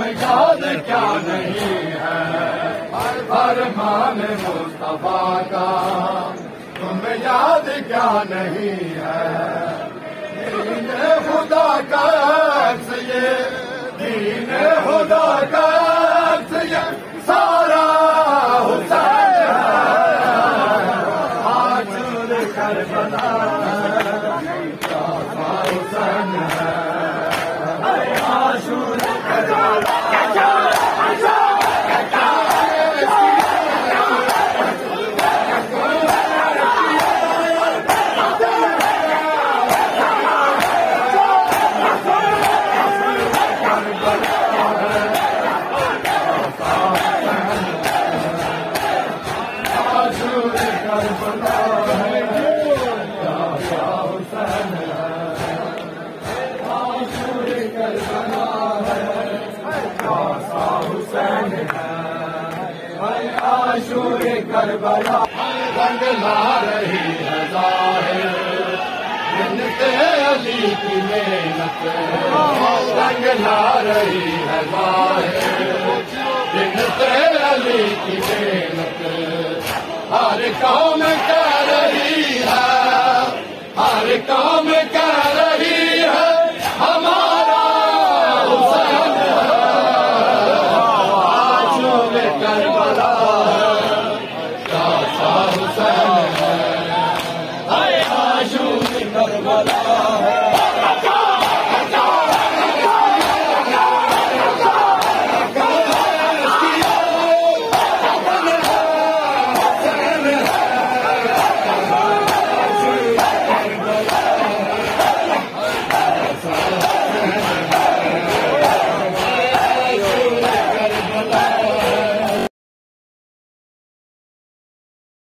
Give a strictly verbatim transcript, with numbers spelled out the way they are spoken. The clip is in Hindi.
याद क्या नहीं है फरमान मुस्तफा का, तुम्हें याद क्या नहीं है। दीन खुदा का अक्स ये, दीन खुदा का अक्स ये सारा हुसैन है। आशूर करबला हुसैन है, आशूर करबला आशूरे करबला रंग ला रही है ज़ाहिर, बिनते अली की मेहनत रंग ला रही है ज़ाहिर, बिनते अली की मेहनत हर कौम कह रही है, हर कौम कह